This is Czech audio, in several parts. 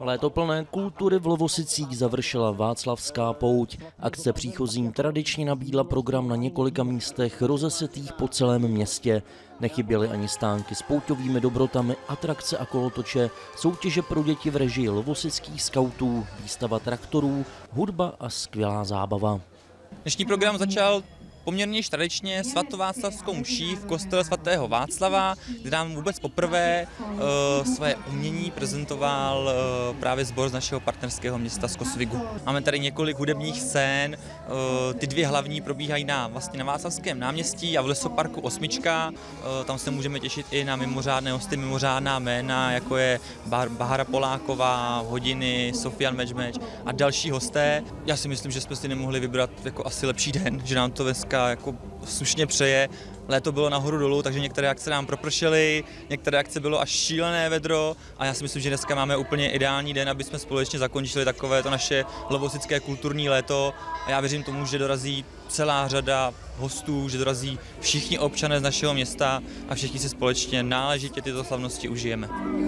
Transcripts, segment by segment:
Léto plné kultury v Lovosicích završila Václavská pouť. Akce příchozím tradičně nabídla program na několika místech rozesetých po celém městě. Nechyběly ani stánky s pouťovými dobrotami, atrakce a kolotoče, soutěže pro děti v režii lovosických skautů, výstava traktorů, hudba a skvělá zábava. Dnešní program začal poměrně již tradičně svatováclavskou mší v kostele svatého Václava, kde nám vůbec poprvé své umění prezentoval právě sbor z našeho partnerského města z Kosvigu. Máme tady několik hudebních scén, ty dvě hlavní probíhají na Václavském náměstí a v lesoparku Osmička. Tam se můžeme těšit i na mimořádné hosty, mimořádná jména, jako je Bahara Poláková, Hodiny, Sofian Mečmeč a další hosté. Já si myslím, že jsme si nemohli vybrat jako asi lepší den, že nám to dneska jako slušně přeje. Léto bylo nahoru dolů, takže některé akce nám propršely, některé akce bylo až šílené vedro a já si myslím, že dneska máme úplně ideální den, aby jsme společně zakončili takové to naše lovosické kulturní léto a já věřím tomu, že dorazí celá řada hostů, že dorazí všichni občané z našeho města a všichni si společně náležitě tyto slavnosti užijeme.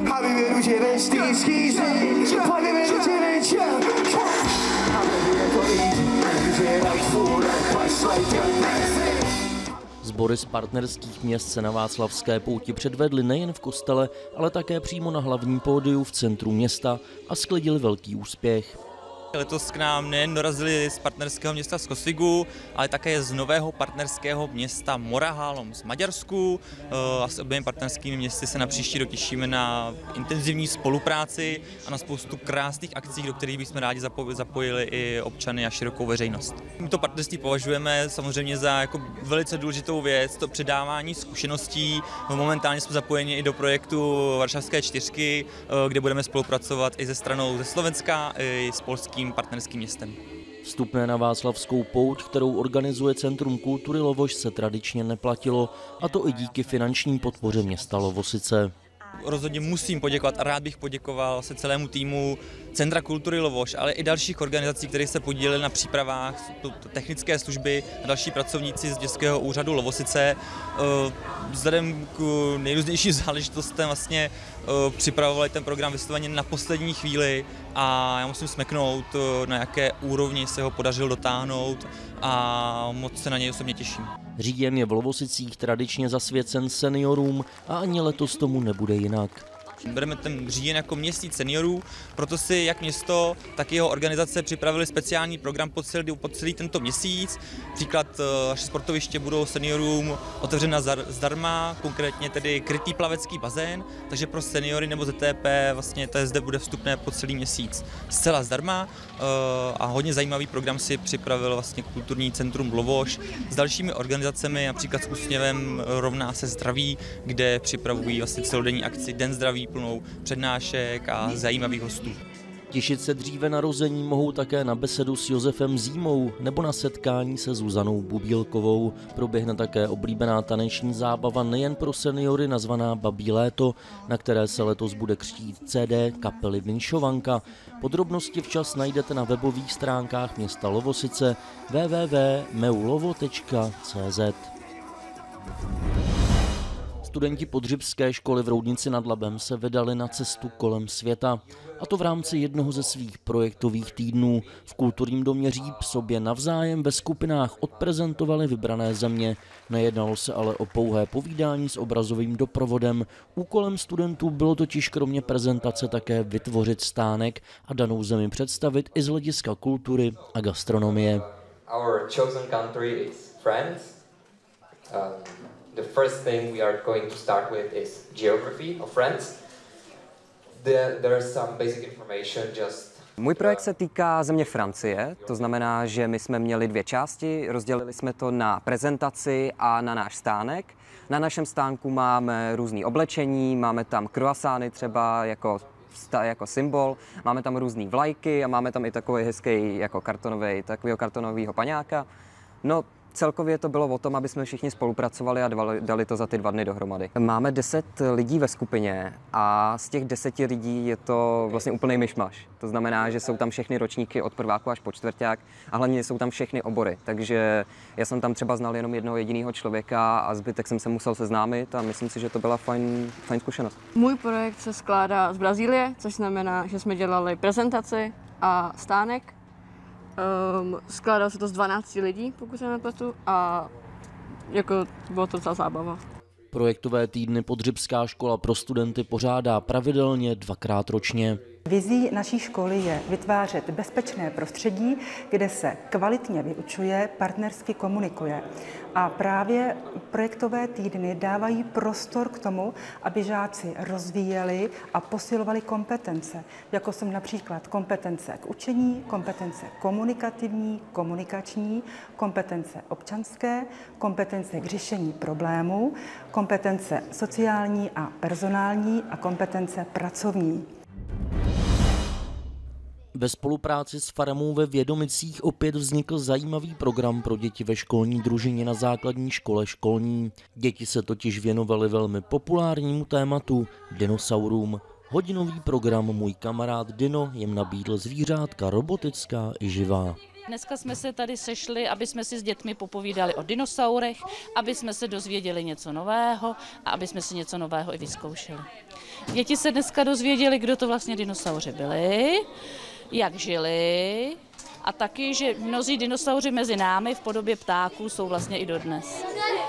Sbory z partnerských měst se na Václavské pouti předvedly nejen v kostele, ale také přímo na hlavním pódiu v centru města a sklidili velký úspěch. Letos k nám nejen dorazili z partnerského města z Kosvigu, ale také z nového partnerského města Morahalom z Maďarsku. A s oběmi partnerskými městy se na příští rok těšíme na intenzivní spolupráci a na spoustu krásných akcí, do kterých bychom rádi zapojili i občany a širokou veřejnost. My to partnerství považujeme samozřejmě za jako velice důležitou věc, to předávání zkušeností. Momentálně jsme zapojeni i do projektu Varšavské čtyřky, kde budeme spolupracovat i se stranou ze Slovenska, i s polským partnerským městem. Vstupné na Václavskou pouť, kterou organizuje Centrum kultury Lovoš, se tradičně neplatilo, a to i díky finanční podpoře města Lovosice. Rozhodně musím poděkovat a rád bych poděkoval se celému týmu Centra kultury Lovoš, ale i dalších organizací, které se podílely na přípravách, technické služby a další pracovníci z Městského úřadu Lovosice. Vzhledem k nejrůznějším záležitostem připravovali ten program vysloveně na poslední chvíli a já musím smeknout, na jaké úrovni se ho podařilo dotáhnout a moc se na něj osobně těším. Říjen je v Lovosicích tradičně zasvěcen seniorům a ani letos tomu nebude jinak. Bereme ten říjen jako měsíc seniorů, proto si jak město, tak jeho organizace připravili speciální program po celý tento měsíc. Příklad, naše sportoviště budou seniorům otevřena zdarma, konkrétně tedy krytý plavecký bazén, takže pro seniory nebo ZTP zde bude vstupné po celý měsíc zcela zdarma a hodně zajímavý program si připravil kulturní centrum Lovoš s dalšími organizacemi, například s Úsměvem rovná se zdraví, kde připravují celodenní akci Den zdraví plnou přednášek a zajímavých hostů. Těšit se dříve narození mohou také na besedu s Josefem Zímou nebo na setkání se Zuzanou Bubílkovou. Proběhne také oblíbená taneční zábava nejen pro seniory nazvaná Babí léto, na které se letos bude křtít CD kapely Vinšovanka. Podrobnosti včas najdete na webových stránkách města Lovosice www.meulovo.cz. Studenti Podřibské školy v Roudnici nad Labem se vydali na cestu kolem světa, a to v rámci jednoho ze svých projektových týdnů. V kulturním domě Říp sobě navzájem ve skupinách odprezentovali vybrané země. Nejednalo se ale o pouhé povídání s obrazovým doprovodem. Úkolem studentů bylo totiž kromě prezentace také vytvořit stánek a danou zemi představit i z hlediska kultury a gastronomie. Our chosen country is France. The first thing we are going to start with is geography of France. There is some basic information just. Můj projekt se týká země Francie, to znamená, že my jsme měli dvě části, rozdělili jsme to na prezentaci a na náš stánek. Na našem stánku máme různé oblečení, máme tam croissány třeba jako symbol, máme tam různé vlajky a máme tam i takový hezký jako takového kartonového paňáka. No, Celkově to bylo o tom, aby jsme všichni spolupracovali a dali to za ty 2 dny dohromady. Máme 10 lidí ve skupině a z těch 10 lidí je to vlastně úplný myšmaš. To znamená, že jsou tam všechny ročníky od prváku až po čtvrťák a hlavně jsou tam všechny obory. Takže já jsem tam třeba znal jenom jednoho jediného člověka a zbytek jsem se musel seznámit a myslím si, že to byla fajn zkušenost. Můj projekt se skládá z Brazílie, což znamená, že jsme dělali prezentaci a stánek. Skládalo se to z 12 lidí, pokud se nepletu, a jako bylo to docela zábava. Projektové týdny Podřibská škola pro studenty pořádá pravidelně 2krát ročně. Vizí naší školy je vytvářet bezpečné prostředí, kde se kvalitně vyučuje, partnersky komunikuje. A právě projektové týdny dávají prostor k tomu, aby žáci rozvíjeli a posilovali kompetence, jako jsou například kompetence k učení, kompetence komunikativní, komunikační, kompetence občanské, kompetence k řešení problémů, kompetence sociální a personální a kompetence pracovní. Ve spolupráci s farmou ve Vědomicích opět vznikl zajímavý program pro děti ve školní družině na základní škole školní. Děti se totiž věnovaly velmi populárnímu tématu dinosaurům. Hodinový program Můj kamarád Dino jim nabídl zvířátka robotická i živá. Dneska jsme se tady sešli, aby jsme si s dětmi popovídali o dinosaurech, aby jsme se dozvěděli něco nového a aby jsme si něco nového i vyzkoušeli. Děti se dneska dozvěděli, kdo to vlastně dinosauři byli, jak žili a taky, že mnozí dinosauři mezi námi v podobě ptáků jsou vlastně i dodnes.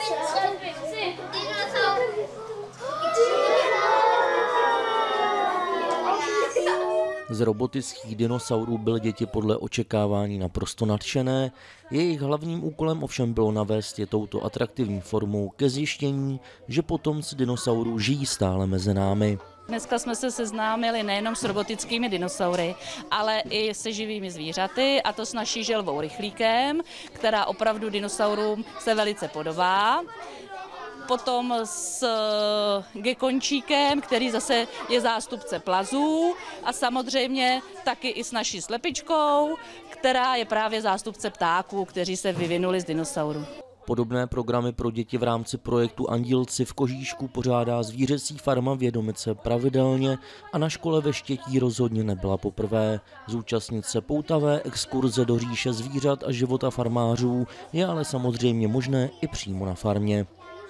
Z robotických dinosaurů byly děti podle očekávání naprosto nadšené. Jejich hlavním úkolem ovšem bylo navést je touto atraktivní formou ke zjištění, že potomci dinosaurů žijí stále mezi námi. Dneska jsme se seznámili nejenom s robotickými dinosaury, ale i se živými zvířaty, a to s naší želvou rychlíkem, která opravdu dinosaurům se velice podobá. Potom s gekončíkem, který zase je zástupce plazů, a samozřejmě taky i s naší slepičkou, která je právě zástupce ptáků, kteří se vyvinuli z dinosaurů. Podobné programy pro děti v rámci projektu Andílci v Kožíšku pořádá zvířecí farma Vědomice pravidelně a na škole ve Štětí rozhodně nebyla poprvé. Zúčastnit se poutavé exkurze do říše zvířat a života farmářů je ale samozřejmě možné i přímo na farmě.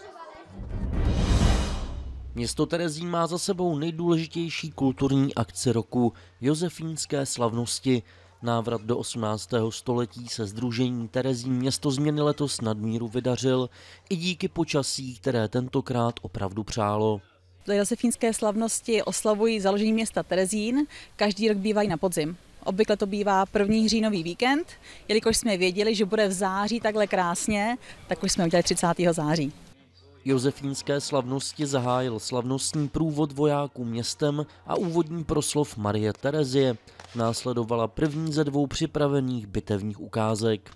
Město Terezín má za sebou nejdůležitější kulturní akci roku – Josefínské slavnosti. Návrat do 18. století se sdružení Terezín město změny letos nadmíru vydařil i díky počasí, které tentokrát opravdu přálo. Josefínské slavnosti oslavují založení města Terezín, každý rok bývají na podzim. Obvykle to bývá první říjnový víkend, jelikož jsme věděli, že bude v září takhle krásně, tak už jsme udělali 30. září. Josefínské slavnosti zahájil slavnostní průvod vojáků městem a úvodní proslov Marie Terezie. Následovala první ze 2 připravených bitevních ukázek.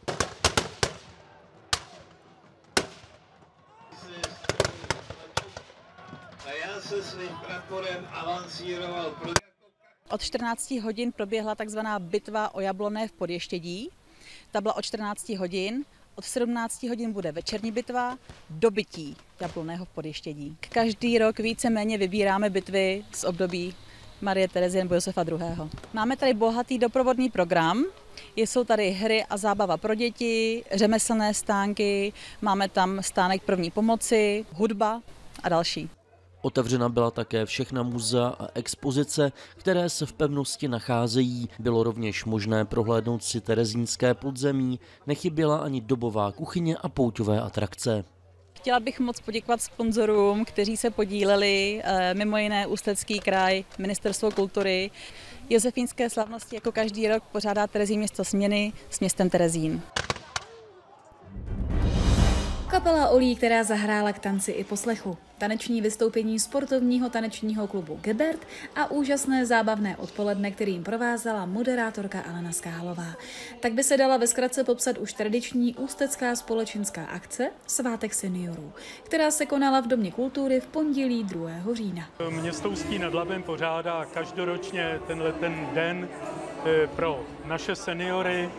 Od 14 hodin proběhla takzvaná bitva o Jablonné v Podještědí. Ta byla od 14 hodin. Od 17 hodin bude večerní bitva, dobytí Jablonného v Podještědí. Každý rok víceméně vybíráme bitvy z období Marie Terezie nebo Josefa II. Máme tady bohatý doprovodný program, jsou tady hry a zábava pro děti, řemeslné stánky, máme tam stánek první pomoci, hudba a další. Otevřena byla také všechna muzea a expozice, které se v pevnosti nacházejí. Bylo rovněž možné prohlédnout si terezínské podzemí, nechyběla ani dobová kuchyně a pouťové atrakce. Chtěla bych moc poděkovat sponzorům, kteří se podíleli, mimo jiné Ústecký kraj, Ministerstvo kultury. Josefínské slavnosti jako každý rok pořádá Terezín město směny s městem Terezín. Kapela Olí, která zahrála k tanci i poslechu. Taneční vystoupení sportovního tanečního klubu Gebert a úžasné zábavné odpoledne, kterým provázela moderátorka Alena Skálová. Tak by se dala ve zkratce popsat už tradiční ústecká společenská akce Svátek seniorů, která se konala v Domě kultury v pondělí 2. října. Město Ústí nad Labem pořádá každoročně ten den pro naše seniory.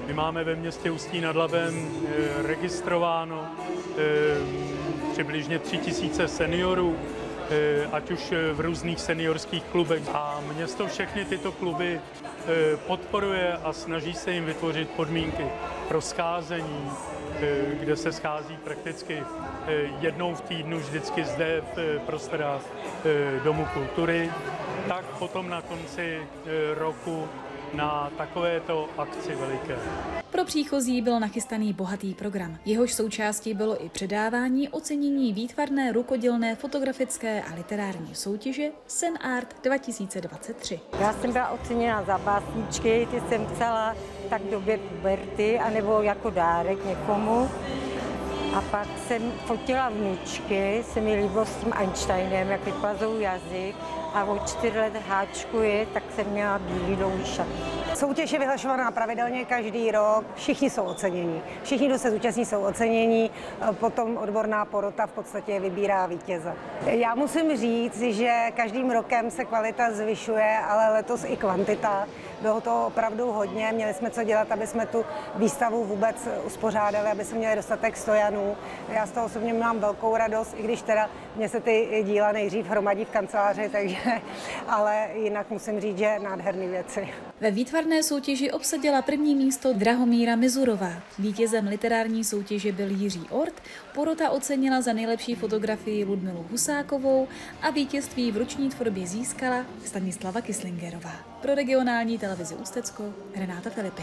My máme ve městě Ústí nad Labem registrováno přibližně 3000 seniorů, ať už v různých seniorských klubech. A město všechny tyto kluby podporuje a snaží se jim vytvořit podmínky pro scházení, kde se schází prakticky jednou v týdnu, vždycky zde v prostorách Domu kultury, tak potom na konci roku na takovéto akci veliké. Pro příchozí byl nachystaný bohatý program. Jehož součástí bylo i předávání ocenění výtvarné, rukodělné, fotografické a literární soutěže Sen Art 2023. Já jsem byla oceněna za básničky, ty jsem psala tak v době puberty, anebo jako dárek někomu. A pak jsem fotila vnučky, se mi líbilo s tím Einsteinem, jak vyplazou jazyk. A od 4 let háčkuji, tak jsem měla bílý dlouhý šaty. Soutěž je vyhlašovaná pravidelně každý rok, všichni jsou oceněni. Všichni, kdo se zúčastní, jsou oceněni, potom odborná porota v podstatě vybírá vítěze. Já musím říct, že každým rokem se kvalita zvyšuje, ale letos i kvantita. Bylo to opravdu hodně, měli jsme co dělat, aby jsme tu výstavu vůbec uspořádali, aby jsme měli dostatek stojanů. Já z toho osobně mám velkou radost, i když teda mě se ty díla nejdřív hromadí v kanceláři, takže, ale jinak musím říct, že nádherné věci. Ve výtvarné soutěži obsadila první místo Drahomíra Mizurová. Vítězem literární soutěže byl Jiří Ort, porota ocenila za nejlepší fotografii Ludmilu Husákovou a vítězství v ruční tvorbě získala Stanislava Kyslingerová. Pro regionální televizi Ústecko Renáta Filipy.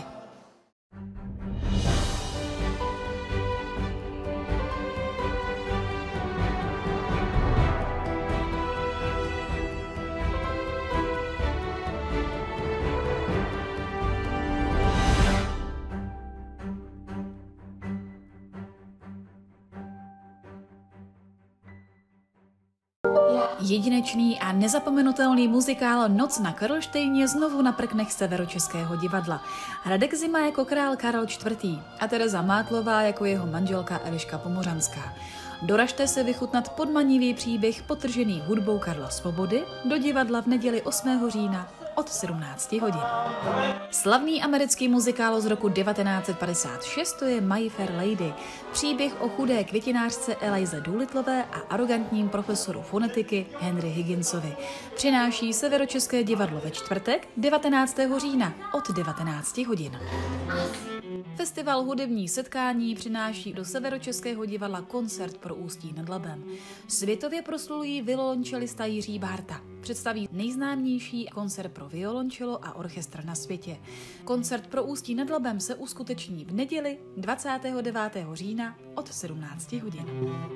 Jedinečný a nezapomenutelný muzikál Noc na Karlštejně znovu na prknech Severočeského divadla. Radek Zima jako král Karel IV. A Tereza Mátlová jako jeho manželka Eliška Pomořanská. Doražte se vychutnat podmanivý příběh potržený hudbou Karla Svobody do divadla v neděli 8. října od 17 hodin. Slavný americký muzikál z roku 1956 to je My Fair Lady. Příběh o chudé květinářce Elize Doolittleové a arrogantním profesoru fonetiky Henry Higginsovi. Přináší Severočeské divadlo ve čtvrtek 19. října od 19 hodin. Festival hudební setkání přináší do Severočeského divadla koncert pro Ústí nad Labem. Světově proslulý violončelista Jiří Bárta představí nejznámější koncert pro violončelo a orchestr na světě. Koncert pro Ústí nad Labem se uskuteční v neděli 29. října od 17 hodin.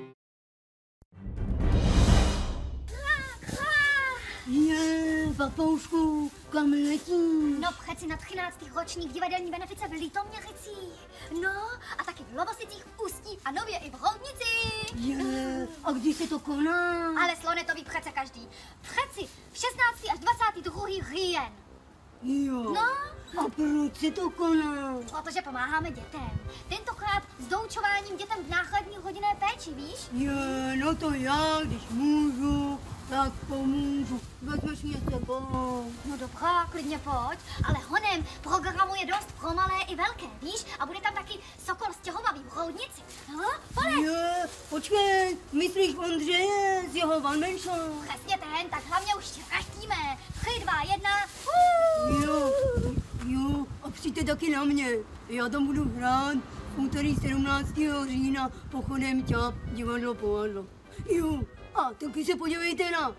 Papoušku, kam letíš? No přeci na 13. ročník divadelní benefice v Litoměřicích. No a taky v Lovosicích, v Ústí a nově i v Roudnici. A kdy se to koná? Ale Slone to ví přece každý. Přeci v 16. až 22. říjen. Jo. No? A proč se to koná? Protože pomáháme dětem. Tentokrát s doučováním dětem v náhradní hodinné péči, víš? No to já, když můžu, tak pomůžu. Vezmeš mě sebou. No dobrá, klidně pojď, ale honem programu je dost pro malé i velké, víš? A bude tam taky Sokol stěhovavý v Roudnici. No, pojď. Počkej, myslíš Ondřeje z jeho One Man Show? Přesně ten, tak hlavně už šrachtíme. 3, 2, 1. Jo, a přijďte taky na mě. Já tam budu hrát v úterý 17. října pochodem ťap, divadlo Povadlo. Jo, a taky se podívejte na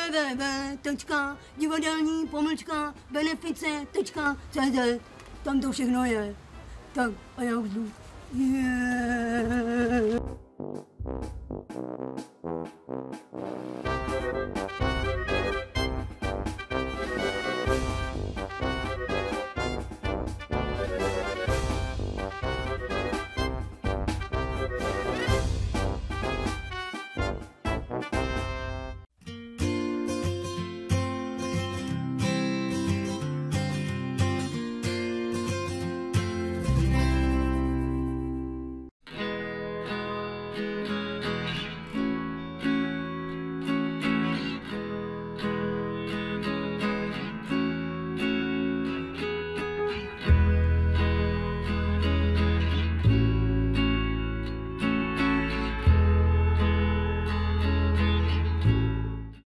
www.divadelní-benefice.cz. Tam to všechno je. Tak a já už jdu. Yeah.